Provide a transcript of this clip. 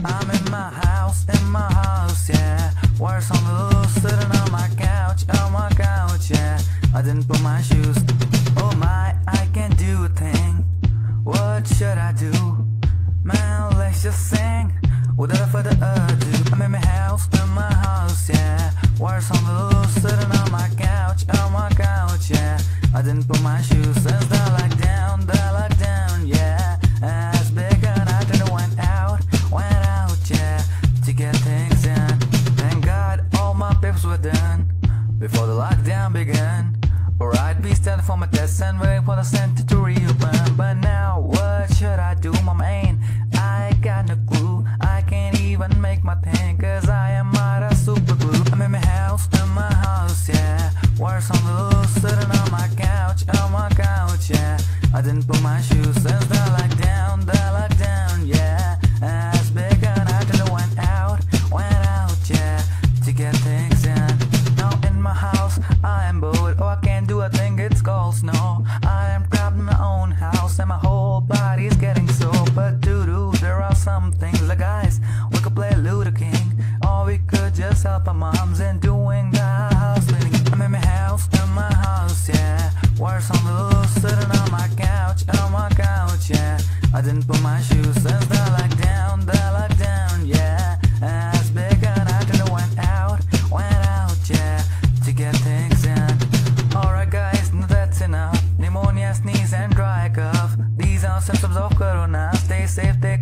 I'm in my house, yeah. Wires on the loose, sitting on my couch, yeah. I didn't put my shoes. Oh my, I can't do a thing. What should I do? Man, let's just sing without further ado. I'm in my house, yeah. Wires on the loose, sitting on my couch, yeah. I didn't put my shoes since the lockdown, yeah. As big and I didn't went out, yeah, to get things done. Thank God all my papers were done before the lockdown began. Or I'd be standing for my test and waiting for the center to reopen. But now what should I do, my man? I got no clue. I can't even make my thing, cause I am out of super glue. I'm in my house, yeah. Wires on the loose, sitting on my couch, yeah. I didn't put my shoes since the lockdown, yeah. As big and I didn't went out, yeah, to get things done. Now in my house, I am bored. Oh, I can't do a thing, it's called snow. I am trapped in my own house and my whole body's getting sore. But there are some things like, guys, we could play Ludo King, or we could just help our moms in doing the house cleaning. I'm in my house, yeah. Wires on the loose, sitting on my couch, yeah. I didn't put my shoes since the lockdown, yeah. As big and I didn't went out, yeah, to get things done. Alright guys, no, that's enough. Pneumonia, sneeze and dry cough, these are symptoms of corona. Stay safe,